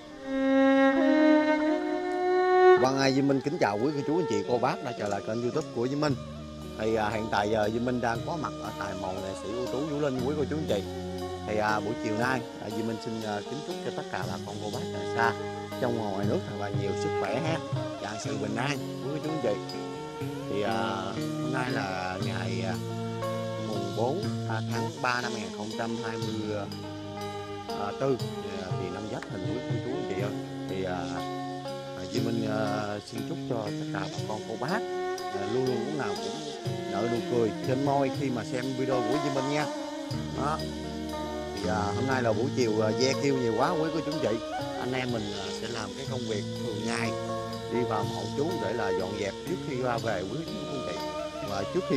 Vâng, Duy Minh kính chào quý cô chú anh chị cô bác đã trở lại kênh YouTube của Duy Minh. Thì hiện tại giờ Duy Minh đang có mặt ở tại mộ nghệ sĩ ưu tú Vũ Linh quý cô chú anh chị. Thì buổi chiều nay Duy Minh xin kính chúc cho tất cả bà con cô bác tại xa trong và ngoài nước thật là nhiều sức khỏe ha, và sự bình an quý cô chú anh chị. Thì hôm nay là ngày mùng 4 tháng 3 năm 2024 thì năm Giáp Thìn quý cô chú anh chị ơi. Thì Duy Minh xin chúc cho tất cả bà con cô bác luôn luôn lúc nào cũng nở nụ cười trên môi khi mà xem video của Duy Minh nha. Đó. Thì hôm nay là buổi chiều ve kêu nhiều quá quý cô chú anh chị. Anh em mình sẽ làm cái công việc thường ngày, đi vào mộ chú để là dọn dẹp trước khi ra về quý cô chú anh chị. Và trước khi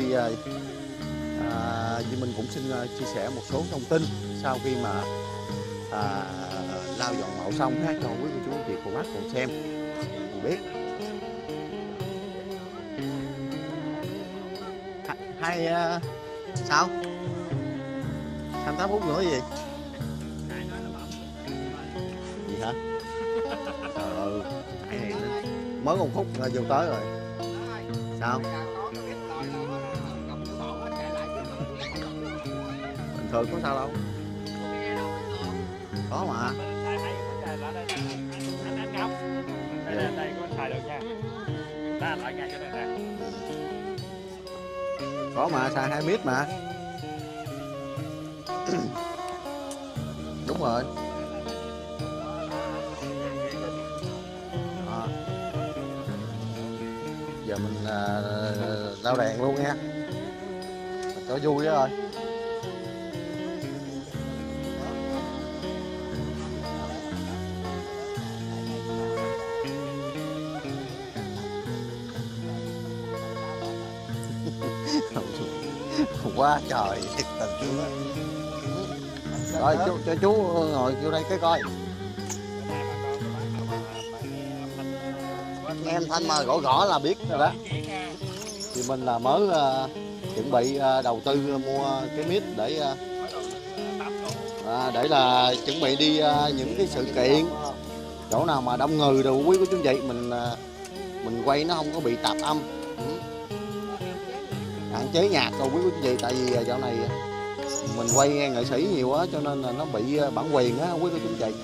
Duy Minh cũng xin chia sẻ một số thông tin sau khi mà lau dọn mộ xong ha, cho quý cô chú anh chị cô bác cùng xem biết. Hay sao 28 phút nữa gì hả? Hay này mới 1 phút là vô tới rồi sao? Bình thường có sao đâu, có mà. Đây có xài được nha. Ta lại ngay cho đây nè. Có mà, xài 2 mít mà. Đúng rồi. Giờ mình lau đèn luôn nha, cho vui đó rồi. Quá trời thiệt tình luôn á. Rồi cho chú ngồi vô đây cái coi. Nghe âm thanh mà gõ là biết rồi đó. Thì mình là mới chuẩn bị đầu tư mua cái mic để là chuẩn bị đi những cái sự kiện, chỗ nào mà đông người rồi quý của chú chị mình quay nó không có bị tạp âm, hạn chế nhạc rồi quý của chú chị. Tại vì dạo này mình quay nghệ sĩ nhiều quá cho nên là nó bị bản quyền á quý của chú chị.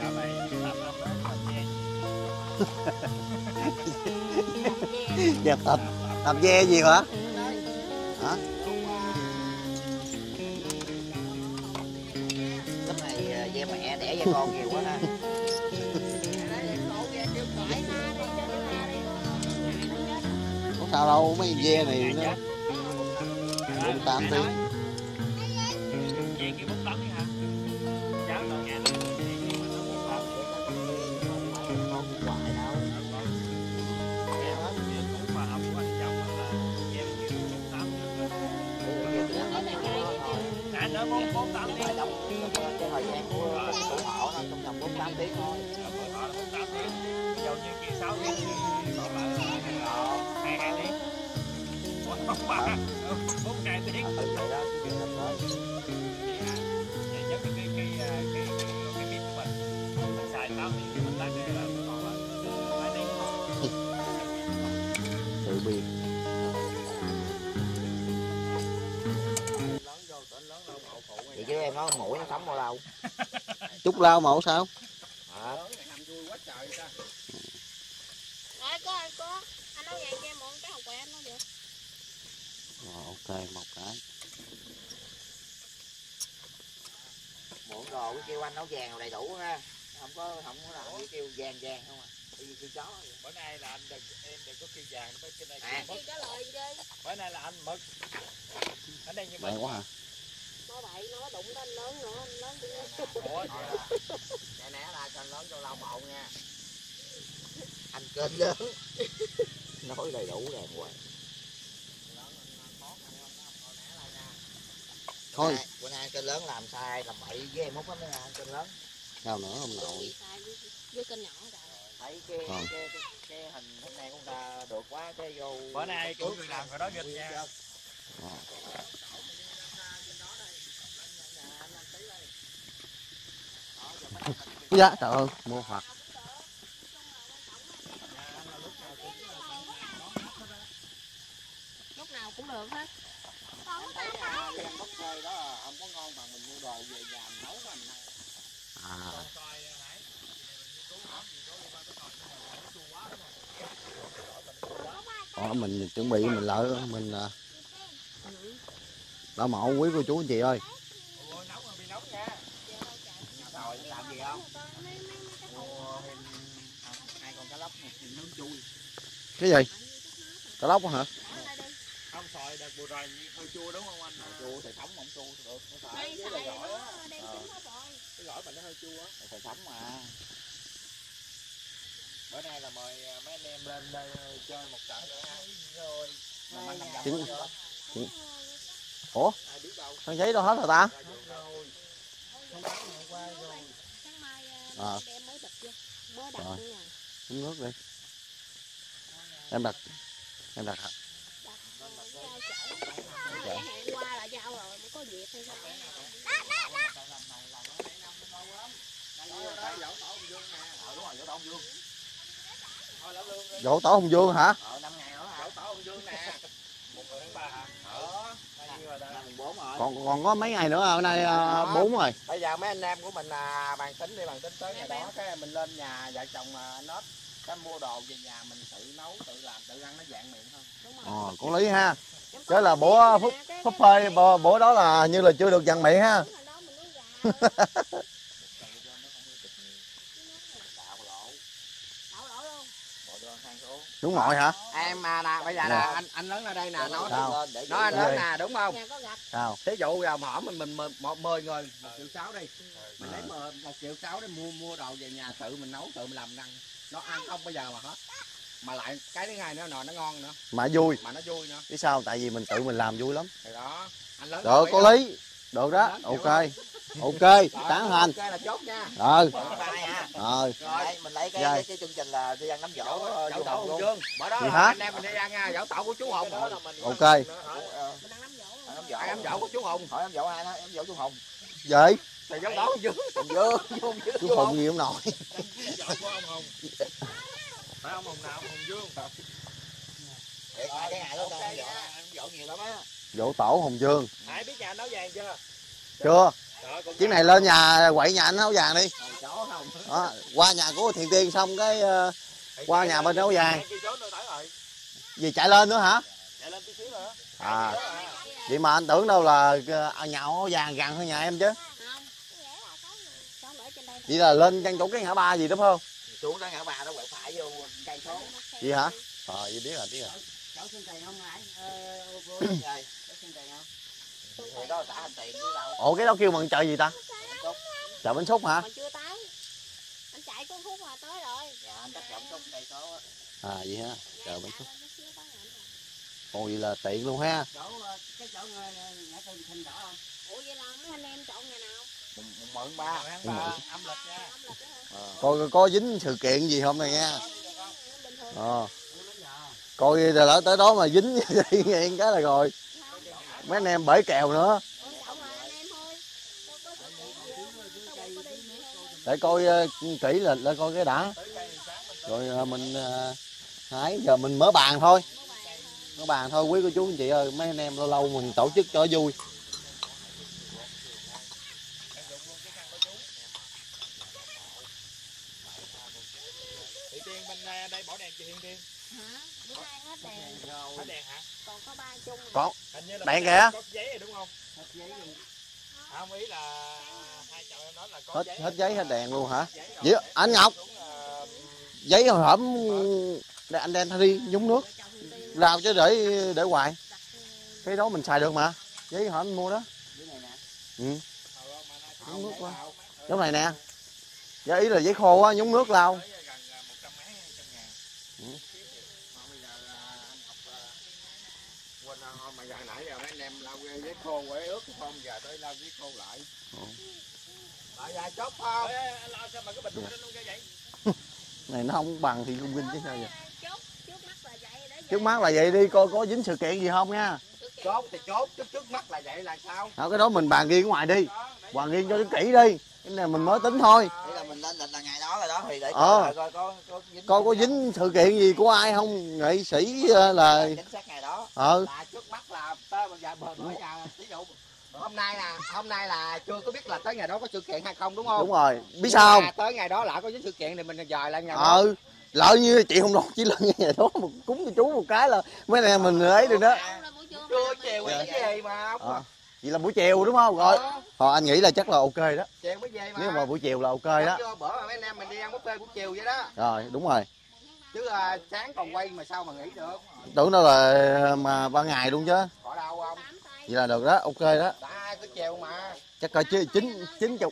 Dẹp tập ve gì hả? Hả? Cái này ve mẹ đẻ ve con nhiều quá ha. Có sao đâu, mấy ve này nó 48 tiếng. Nó 48 tiếng trong cái thời gian của họ nó trong vòng 48 tiếng thôi. 48 tiếng. Dầu như kia 6 tiếng thì còn lại là 22 tiếng. 42 tiếng. Vậy đó, chuyện làm đó. Vậy giống như cái mic của mình xài 8 tiếng mình tắt cái là còn lại 2 tiếng thôi. Tự biên. Vậy chứ em nói mũi nó sống bao lâu? Chút lao mẫu sao? Có. Anh nói vậy cho em một cái hộp quẹt nó được. Ok, một cái. Muộn rồi kêu anh nấu vàng đầy đủ ha. Không có làm cái kêu vàng không à. Kêu chó. Bữa nay là em đừng có kêu vàng nó trên đây kêu mực. Trả lời gì đi. Bữa nay là anh mực. Ở đây như mực quá hả? Nó bậy nó đụng đến lớn nữa, lớn ủa nè là kênh lớn cho lau mộ nha. Anh kênh lớn. Nói đầy đủ đàng hoàng. Thôi bữa nay kênh lớn làm sai làm bậy với em hút lắm nha kênh lớn. sao nữa không nội? với kênh nhỏ rồi. Thấy cái hình hôm nay cũng ta được quá cái vô. Bữa nay cũng người làm rồi đó dịch nha. Dạ trời ơi mua Phật. được hết. Ăn bắp xơi đó không có ngon bằng mình mua đồ về nhà mình nấu mình. Mình chuẩn bị mình lỡ mình bảo mẫu quý cô chú anh chị ơi. Rồi làm gì không? Hai con cá lóc này nướng chui. Cái gì? Cá lóc hả? Không sòi đợt vừa rồi hơi chua đúng không anh? Chua thì sống không chua được. Nó phải Đây với xài gỏi nó á. đem trứng hết rồi. Cái gỏi mình nó hơi chua á. Phải sống mà. Bữa nay là mời mấy anh em lên đây chơi một trận rồi. Trứng. Ủa? Thằng giấy đâu hết rồi ta? Sáng mai À. đem mới bịch vô. Mới đặt Rồi. nữa nha. Uống nước đi. Em đặt hả? Đặt giao chở. Hẹn qua là giao rồi mới có việc hay sao? Dỗ tổ Hùng Vương hả? 5 ngày nữa hả? Tổ Hùng Vương nè. 1 tháng 3 hả? Mùng 4 rồi. Còn có mấy ngày nữa hôm nay 4 rồi. Bây giờ mấy anh em của mình bàn tính tới ngày đó cái mình lên nhà vợ chồng nốt cái mua đồ về nhà mình tự nấu tự làm tự ăn nó dạng miệng thôi. Có lý ha. Chứ là bữa phút phơi bữa đó là như là chưa được dằn miệng ha. Đúng rồi hả? Em nè bây giờ là anh lớn ở đây nè nói anh lớn nè đúng không? Sao? Thí dụ giờ hỏi mình 10 người 1,6 triệu đi. Mình lấy 1,6 triệu để mua đồ về nhà tự mình nấu tự mình làm ăn. Nó ăn không bao giờ mà hết. Mà lại cái thứ hai nữa nó ngon nữa. Mà vui. Mà nó vui nữa. Biết sao? Tại vì mình tự mình làm vui lắm. Thì đó. Anh lớn. Được có lý. Được đó. Ok. Ok, tán thành. Ok là chốt nha. Rồi. Rồi mình lấy cái chương trình là đi ăn nấm dỗ Dỗ Tổ Hùng Vương. Bữa đó anh em mình đi ăn dỗ tổ của chú Hùng. Ok. Ăn nấm dỗ của chú Hùng. Hỏi nấm dỗ ai đó, nấm dỗ chú Hùng. Vậy? Thì dỗ Tổ Hùng Vương. Chú Hùng gì không nổi. Dỗ của ông Hùng. Phải ông Hùng nào? Ông Hùng Vương. Cái ngày đó dỗ nhiều lắm á. Dỗ tổ Hùng Vương. Hải biết nhà nấu vàng chưa? Chưa. Chuyến này lên nhà quậy nhà anh nấu vàng đi. Chó không. Đó, qua nhà của Thiện Tiên xong cái qua nhà bên nấu vàng. Gì chạy lên nữa hả? Chạy lên tí xíu nữa. Vậy mà anh tưởng đâu là nhà nấu vàng gần hơn nhà em chứ. Vậy là lên căn chỗ cái ngã ba gì đúng không? Xuống đó ngã ba đó quẹo phải vô cây số. Gì hả? Vậy biết rồi, biết rồi. Chỗ Xuân Tiền không lại? Chỗ Xuân Tiền không? Thì đó trả hành tiền chứ đâu. Ủa cái đó kêu bằng chợ gì ta? Chợ Bến Xúc hả? Còn chưa tới. Anh chạy có phút mà tới rồi. Dạ anh chắc Xúc cây số á. Vậy hả? Chợ Bến Xúc. Ồ vậy là tiện luôn ha. Cái chỗ ngã tư Thinh đỏ không? Ủa vậy là mấy anh em chọn nhà nào? Mượn 3 âm lịch nha. Có dính sự kiện gì không này nha. Coi lỡ tới đó mà dính vậy nghe cái là rồi. Mấy anh em bể kèo nữa. Để coi kỹ là coi cái đã. Rồi mình hái giờ mình mở bàn thôi. Mở bàn thôi quý cô chú anh chị ơi, mấy anh em lâu lâu mình tổ chức cho vui. Thị Tiên bên đây bỏ đèn chị Hiên Tiên. Hả? Bữa nay hết đèn. Hết đèn hả? Còn có 3 chung. Còn Hình như là đèn kìa. Có giấy rồi đúng không? Hết giấy luôn. Không ý là hai chậu em nói là có giấy. Hết giấy hết đèn luôn hả? Vậy anh Ngọc. Giấy hồi hổm anh đem đi nhúng nước. Rào chứ để hoài. Cái đó mình xài được mà. Giấy hổm anh mua đó. Ừ. Nhúng nước quá. Giống này nè. Giá ý là giấy khô á, nhúng nước lau. Mà giờ nãy giờ mấy anh em lau giấy khô quế ướt không, giờ tới lau giấy khô lại. Lại giờ chốt không? Lau sao mà cái bình nó luôn vậy? Này nó không bằng thì không kinh chứ sao vậy? Trước mắt là vậy đi, coi có dính sự kiện gì không nha. Chốt thì chốt, trước mắt là vậy là sao? Cái đó mình bàn riêng ngoài đi. Bàn riêng cho nó kỹ đi. Cái này mình mới tính thôi. Đây là mình lên lịch là ngày đó. nói rồi đó thì để coi Coi có dính sự kiện gì của ai không, nghệ sĩ là chính xác ngày đó. Là trước mắt là tới bây giờ ví dụ hôm nay là chưa có biết là tới ngày đó có sự kiện hay không, đúng không? đúng rồi, biết sao không? Tới ngày đó lỡ có dính sự kiện thì mình dời lại ngày đó. Lỡ như chị không nói chỉ là ngày đó một cúng cho chú một cái là mấy anh em mình ấy được đó. Trưa chiều cái gì mà không. Vậy là buổi chiều đúng không? Rồi anh nghĩ là chắc là ok đó. Chiều mới về mà. Nếu mà buổi chiều là ok đó. Bữa mà mấy anh em mình đi ăn buffet buổi chiều vậy đó. Rồi đúng rồi. Chứ sáng còn quay mà sao mà nghỉ được. Tưởng đâu là mà 3 ngày luôn chứ. Có đâu không? Vậy là được đó, ok đó. Đã cứ chiều mà. Chắc coi 90.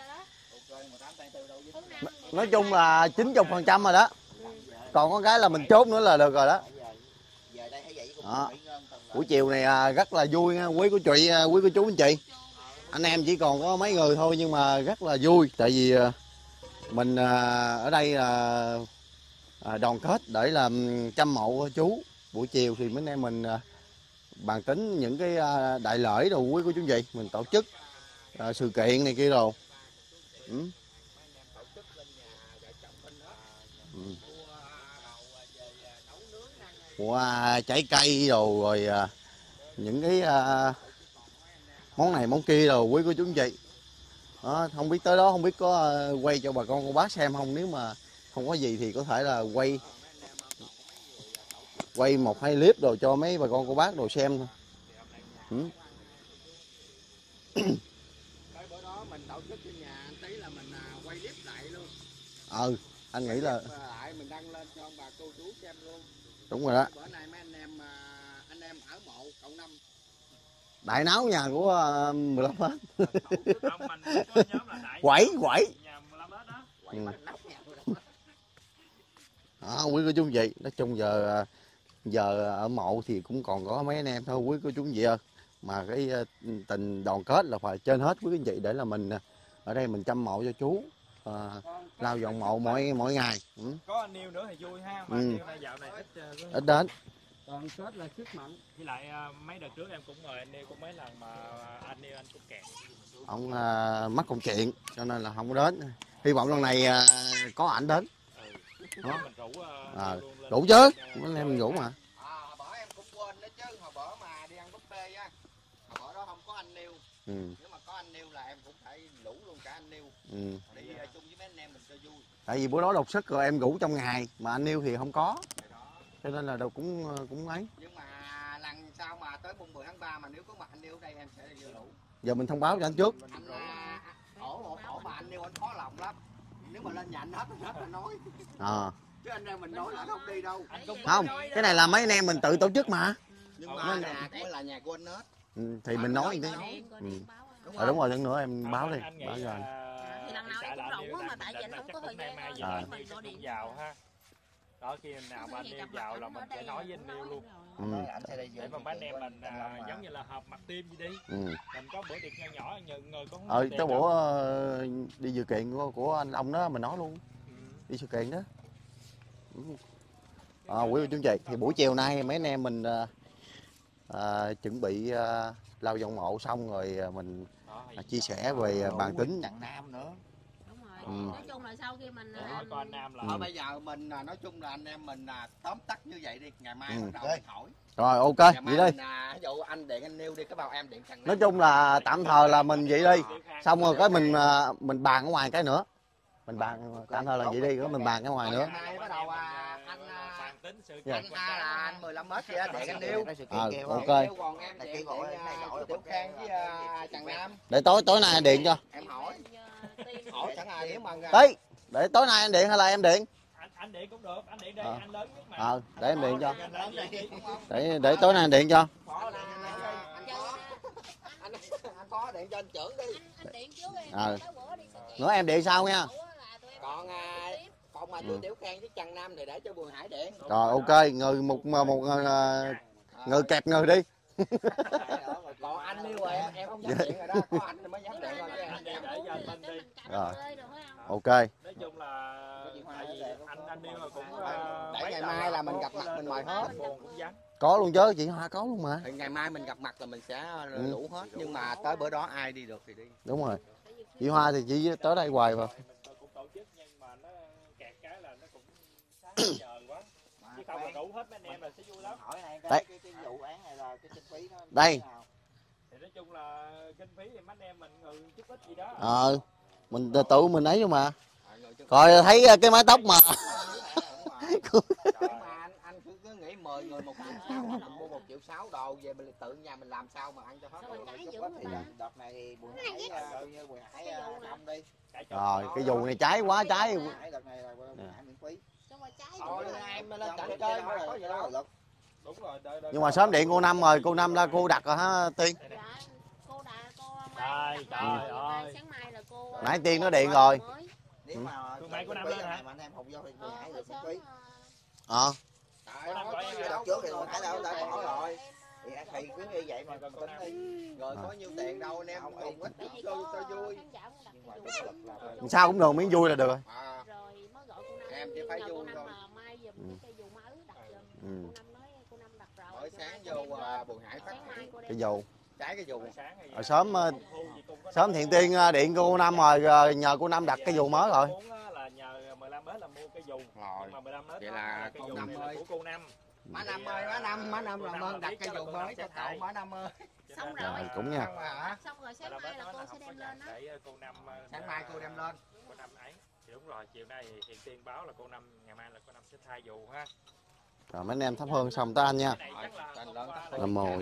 Nói chung là 90% rồi đó. Còn có cái là mình chốt nữa là được rồi đó. Đó. Buổi chiều này rất là vui nha, quý cô chị, quý cô chú anh chị. Anh em chỉ còn có mấy người thôi nhưng mà rất là vui. Tại vì mình ở đây là đoàn kết để làm chăm mộ chú. Buổi chiều thì mấy anh em mình bàn tính những cái đại lễ đồ quý cô chú anh chị. Mình tổ chức sự kiện này kia đồ. Mua trái cây đồ rồi những cái món này món kia rồi quý cô chú anh chị. Đó, không biết tới đó không biết có quay cho bà con cô bác xem không, nếu mà không có gì thì có thể là quay 1-2 clip rồi cho mấy bà con cô bác đồ xem thôi. Bữa đó mình tổ chức trên nhà anh tí là mình quay clip lại luôn. Anh nghĩ là lại mình đăng lên cho bà cô chú xem luôn. đúng rồi đó. Bữa nay mấy anh em ở mộ cậu Năm đại náo nhà của 15 hết. Không, mình có nhóm là đại quẩy nhà 15 hết đó. Quý cô chú anh chị, nói chung giờ ở mộ thì cũng còn có mấy anh em thôi quý cô chú anh chị ơi, mà cái tình đoàn kết là phải trên hết quý anh chị, để là mình ở đây mình chăm mộ cho chú, lau dọn mộ mỗi ngày. Có anh Niêu nữa thì vui ha, mà Niêu này dạo này ít đến. đoàn kết là sức mạnh. Với lại mấy đợt trước em cũng mời anh Niêu cũng mấy lần mà anh Niêu anh cũng kẹt. Ông mắc công chuyện cho nên là không có đến. Hy vọng lần này có ảnh đến. Đó. Mình Rủ chứ, mấy em mình rủ mà. Hồi bữa em cũng quên đó chứ, hồi bữa mà đi ăn buffet á, hồi bữa đó không có anh Niêu. Nếu mà có anh Niêu là em cũng phải lũ luôn cả anh Niêu. Đi chung với mấy anh em mình cho vui. Tại vì bữa đó đột sức rồi em rủ trong ngày mà anh Niêu thì không có. Cho nên là đâu cũng ấy. Nhưng mà lần sau mà tới mùng 10 tháng 3 mà nếu có mặt anh Niêu ở đây em sẽ vô lũ. Giờ mình thông báo cho anh trước. Anh ổ mà anh Niêu anh khó lòng lắm. Nếu mà lên nhà anh hết là nói. Chứ anh em mình nói là không đi đâu. Không, cái này là mấy anh em mình tự tổ chức mà. Nhưng mà nhà cũng là nhà của anh hết. Thì mình nói đi. Đúng rồi, nữa em báo đi. Báo cho anh. Thì lần nào em cũng rủ mà tại vì nó không có thời gian mình gọi điện vào ha. Đó, khi nào mà anh Niêu vào là mình sẽ nói với anh Niêu luôn. Để mà mấy anh em mình giống như là họp mặt team gì đi. Mình có bữa tiệc nho nhỏ người có tới bữa đi dự kiện của anh ông đó mình nói luôn. Đi sự kiện đó. Quý vị chú chị, thì buổi chiều nay mấy anh em mình chuẩn bị lau dọn mộ xong rồi mình chia sẻ về bàn tính. Chặn Nam nữa. Đúng rồi. Nói chung là sau khi mình có anh Nam là bây giờ mình nói chung là anh em mình tóm tắt như vậy đi, ngày mai bắt đầu mình hỏi. Rồi ok, vậy đi. Ví dụ anh điện anh Niêu đi, cái bao em điện thằng Nam. Nói chung là tạm thời là mình vậy đi. Xong rồi cái mình bàn ở ngoài cái nữa. Mình bàn tạm thời là vậy đi, có mình bàn ở ngoài nữa. Bắt đầu bàn tính sự kiện là anh 15 mét vậy điện anh Niêu. Ok. Còn em điện Tiểu Khang với Trần Nam. Để tối nay anh điện cho. Em hỏi chẳng ai nếu mà Tí, để tối nay anh điện hay là em điện? Anh điện cũng được, anh điện đây, anh lớn nhất mà. Để em điện cho. Để tối nay anh điện cho. Anh có điện cho anh trưởng đi. Anh điện trước đi. Nữa em điện sau nha. Còn mà tôi Tiểu Khang với Trần Nam thì để cho Bùi Hải điện. Rồi ok, người một người kẹp người đi. Còn anh Niêu rồi em không dám điện rồi đó, có anh thì mới dám điện rồi. Rồi. Ok. Nói chung là tại vì anh Niêu là cũng để ngày mai là mình gặp mặt mình mời hết. Có luôn chứ, chị Hoa có luôn mà. Thì ngày mai mình gặp mặt là mình sẽ đủ hết, nhưng mà tới bữa đó ai đi được thì đi. Đúng rồi. Chị Hoa thì chị tới đây hoài mà. cũng tổ chức nhưng mà nó nhờ quá. Chứ không là đủ hết mấy anh em là sẽ vui lắm. Hỏi này Đấy. cái vụ án này là cái kinh phí nó Đây. Thì nói chung là kinh phí thì mấy anh em mình chút ít gì đó. Mình tự mình ấy mà. Coi thấy cái mái tóc mà. anh cứ nghĩ 10 người 1,6 triệu, mình mua 1,6 triệu đồ về mình tự nhà mình làm sao mà ăn cho hết. Đợt này thì Bùi Hải đông đi. Rồi cái dù này cháy quá cháy. Đợt này là Bùi Hải miễn phí. Thôi em lên trận chơi mà có gì đâu. Đúng rồi, Nhưng mà sớm điện cô Năm rồi, cô Năm là cô đặt rồi hả Tiên? Trời ơi. Nãy Tiên nó điện rồi. Nếu mà mai của Năm lên hả? mà anh em không vô thì Bùi Hải được miễn phí. Đợt trước thì Bùi Hải đã bỏ rồi. Thì cứ như vậy mà tính đi. Rồi có nhiêu tiền đâu anh em còn ít chút cho vui. Sao cũng được, miếng vui là được rồi. Em chỉ phải vui thôi. Mỗi sáng vô Bùi Hải phát Cái dù. trái cái dù. Rồi sớm Thiện Tiên điện cô Năm rồi nhờ cô Năm đặt cái dù mới rồi. Là nhờ 15 mét là mua cái dù. Rồi. Mà 15 mét vậy là cái cô dù Năm này ơi. là của cô Năm. Má Năm ơi, má Năm làm ơn đặt cái dù mới cho cậu má Năm ơi. Xong rồi. Cũng nha. Xong rồi sáng mai là cô sẽ đem lên á. Sáng mai cô đem lên. Cô Năm ấy. Thì đúng rồi, chiều nay thì Thiện Tiên báo là cô Năm ngày mai là cô Năm sẽ thay dù ha. Rồi mấy anh em thắp hương xong tới anh nha. Nam mô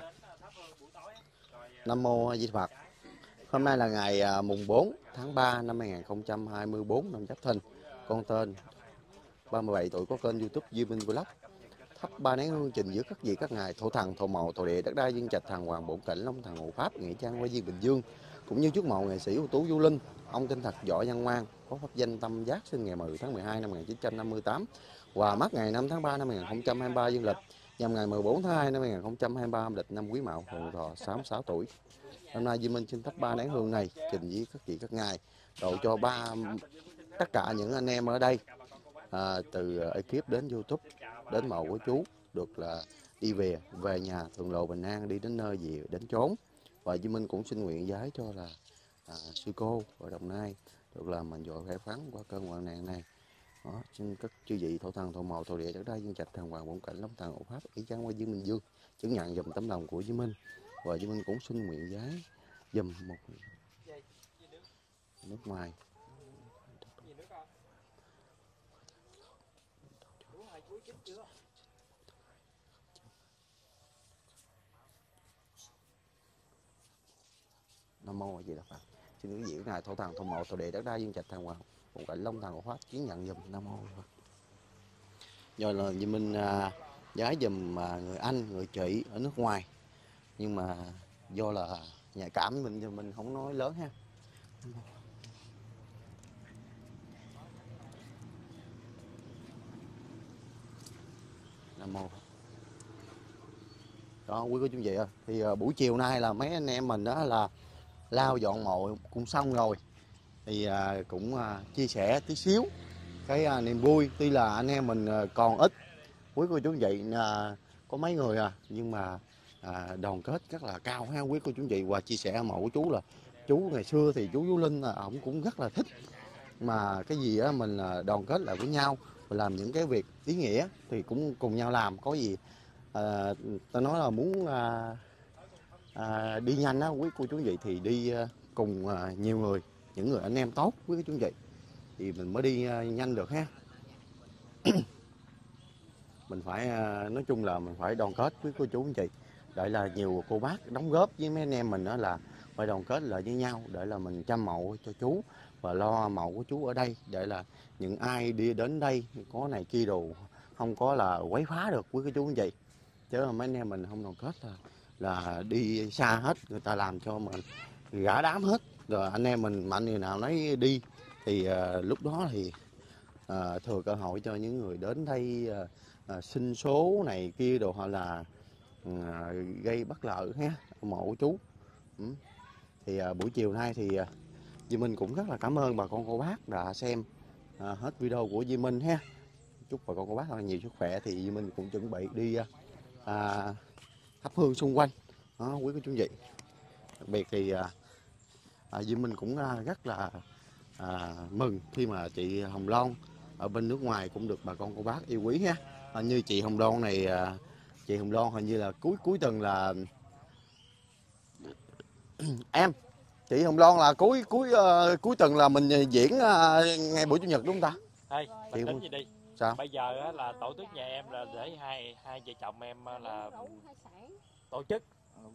Nam mô Di Phật. Hôm nay là ngày mùng 4 tháng 3 năm 2024 năm Giáp Thìn. Con tên 37 tuổi, có kênh YouTube Duy Minh Vlog. Thắp 3 nén hương trình giữa các vị các ngài thổ thần, thổ mậu, thổ địa, đất đai, dương trạch, thần hoàng, bổn cảnh, long thần, hộ pháp, nghĩa trang, quay viên Bình Dương, cũng như chúc mộ nghệ sĩ ưu tú Du Linh, ông tên thật Võ Văn Ngoan, có pháp danh Tâm Giác, sinh ngày 10 tháng 12 năm 1958 và mất ngày 5 tháng 3 năm 2023 dương lịch, nhằm ngày 14 tháng 2 năm 2023 âm lịch, năm Quý Mão, Hồn Thọ 66 tuổi. Hôm nay Duy Minh xin thắp 3 nén hương này trình với các vị các ngài, độ cho tất cả những anh em ở đây, từ ekip đến YouTube đến mộ của chú được là đi về nhà thuận lộ bình an, đi đến nơi gì đến chốn. Và Duy Minh cũng xin nguyện giái cho là sư cô ở Đồng Nai được là mình dội khỏe khoắn qua cơn hoạn nạn này. Đó, xin các chư vị thổ thần, thổ mậu, thổ địa, đất đai, dương trạch, thần hoàng, bổn cảnh, long thần, hộ pháp, ý chăng qua Dương Bình Dương chứng nhận dùm tấm lòng của Duy Minh. Và Duy Minh cũng xin nguyện giái dùm một nước ngoài. Nam mô A Di Đà Phật. Xin quý vị ngài thổ thần, thổ mậu, thổ địa, đất đai, dương trạch, thần hoàng, bổn cảnh, long thần, hộ pháp chứng nhận dùm. Nam mô Phật. Do là Duy Minh giái dùm người anh, người chị ở nước ngoài, nhưng mà do là nhạy cảm mình không nói lớn ha. Nam mô. Đó quý cô chú vị ơi, thì buổi chiều nay là mấy anh em mình đó là lau dọn mộ cũng xong rồi, thì cũng chia sẻ tí xíu cái niềm vui. Tuy là anh em mình còn ít quý cô chú vị, có mấy người nhưng mà đoàn kết rất là cao ha quý cô chú vị. Và chia sẻ mộ của chú là chú ngày xưa thì chú Linh ổng cũng rất là thích mà cái gì á mình đoàn kết lại với nhau và làm những cái việc ý nghĩa thì cũng cùng nhau làm. Có gì ta nói là muốn đi nhanh á quý cô chú vị thì đi cùng nhiều người, những người anh em tốt quý cô chú vị thì mình mới đi nhanh được ha. Mình phải nói chung là mình phải đoàn kết với cô chú anh chị, để là nhiều cô bác đóng góp với mấy anh em mình đó là phải đoàn kết lại với nhau để là mình chăm mộ cho chú và lo mộ của chú ở đây, để là những ai đi đến đây có này kia đồ không có là quấy phá được với cô chú anh chị. Chứ là mấy anh em mình không đoàn kết là đi xa hết, người ta làm cho mình gã đám hết. Rồi anh em mình mạnh người nào nói đi thì lúc đó thì thừa cơ hội cho những người đến đây sinh số này kia đồ, hoặc là gây bất lợi ha mộ của chú. Thì buổi chiều nay thì Duy Minh cũng rất là cảm ơn bà con cô bác đã xem hết video của Duy Minh ha. Chúc bà con cô bác nhiều sức khỏe. Thì Duy Minh cũng chuẩn bị đi thắp hương xung quanh đó quý cô chú vị. Đặc biệt thì Duy Minh cũng rất là mừng khi mà chị Hồng Loan ở bên nước ngoài cũng được bà con cô bác yêu quý ha. Như chị Hồng Loan này, chị Hồng Loan hình như là cuối tuần là em, chị Hồng Loan là cuối tuần là mình diễn ngay buổi chủ nhật đúng không ta? Đây, mình tính gì đi? Sao? Bây giờ là tổ chức nhà em là để hai vợ chồng em là tổ chức.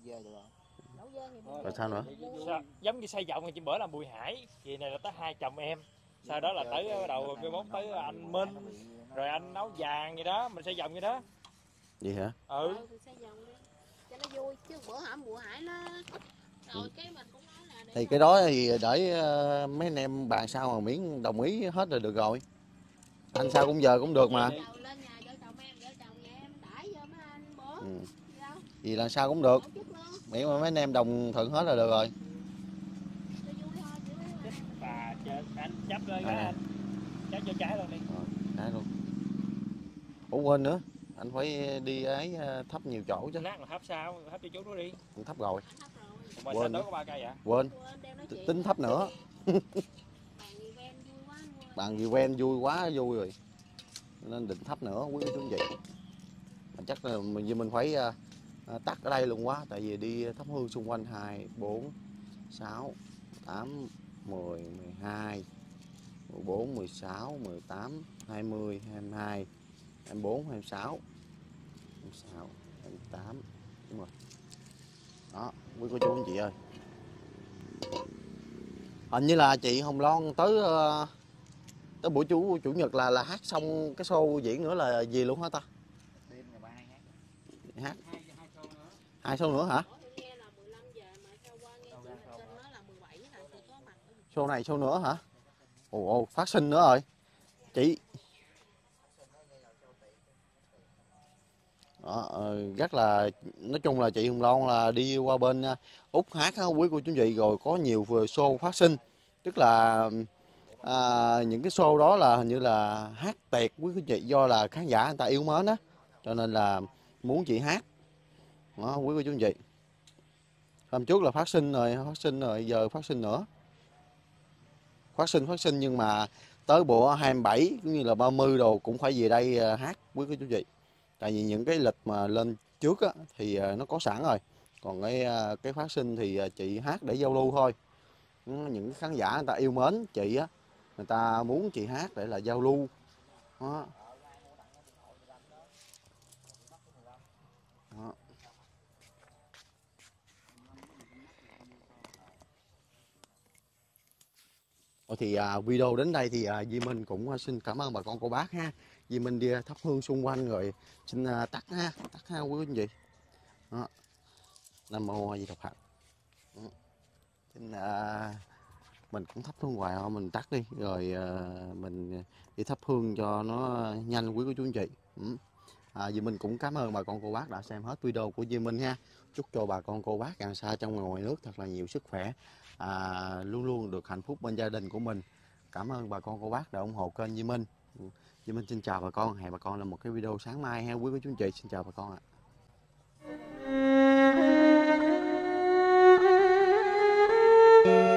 Rồi sao nữa? Giống như xây vọng thì chỉ bữa là Bùi Hải, kỳ này là tới hai chồng em. Sau đó là tới bắt đầu cái món tới anh Minh, rồi anh Áo Vàng vậy đó, mình xây vòng vậy đó. Vậy hả? Ừ. Cho nó vui chứ bữa hổm Bùi Hải nó rồi cái mình cũng nói là Thì cái đó thì để mấy anh em bàn sao mà miễn đồng ý hết rồi được rồi. Anh sao cũng giờ cũng được mà. lên nhà vợ chồng nhà em đãi vô mấy anh bữa. Gì là sao cũng được. Miễn mà mấy anh em đồng thuận hết là được rồi. Bà anh chấp lên cái anh. Chấp cho trái luôn đi. Trái luôn. Ủa quên nữa, anh phải đi ấy thắp nhiều chỗ chứ. Lát mà thắp sao? Thắp cho chú nó đi. Anh thắp rồi. Mà quên nữa có 3 cây vậy? Quên. Tính thắp nữa. Bàn event vui quá vui rồi. Nên định thắp nữa quý chú anh chị. Mà chắc là mình phải tắt ở đây luôn quá, tại vì đi thắp hương xung quanh 2, 4, 6, 8, 10, 12, 14, 16, 18, 20, 22, 24, 26, 26, 28, đúng rồi. Đó, quý cô chú anh chị ơi. Hình như là chị Hồng Loan tới buổi chủ nhật là hát xong cái show diễn nữa là gì luôn hả ta? Hát 2 show nữa hả? Show này show nữa hả? Ồ, phát sinh nữa rồi chị. Đó, rất là nói chung là chị Hồng Loan là đi qua bên Úc hát á quý cô chú chị, rồi có nhiều show phát sinh, tức là những cái show đó là hình như là hát tiệc quý cô chị, do là khán giả người ta yêu mến á, cho nên là muốn chị hát đó quý cô chú anh chị. Hôm trước là phát sinh rồi giờ phát sinh nữa, phát sinh nhưng mà tới bữa 27 cũng như là 30 đồ cũng phải về đây hát quý cô chú chị, tại vì những cái lịch mà lên trước á, thì nó có sẵn rồi, còn cái phát sinh thì chị hát để giao lưu thôi. Những khán giả người ta yêu mến chị á, người ta muốn chị hát để là giao lưu đó. Đó. Thì video đến đây thì Duy Minh cũng xin cảm ơn bà con cô bác ha. Duy Minh đi thắp hương xung quanh rồi xin tắt ha quý anh chị. Đó. Nam mô A Di Đà Phật. Mình cũng thắp hương hoài thôi, mình tắt đi rồi mình đi thắp hương cho nó nhanh quý cô chú anh chị. Duy Minh cũng cảm ơn bà con cô bác đã xem hết video của Duy Minh ha. Chúc cho bà con cô bác gần xa trong ngoài nước thật là nhiều sức khỏe, luôn luôn được hạnh phúc bên gia đình của mình. Cảm ơn bà con cô bác đã ủng hộ kênh Duy Minh. Duy Minh xin chào bà con, hẹn bà con là một cái video sáng mai ha quý cô chú anh chị. Xin chào bà con ạ.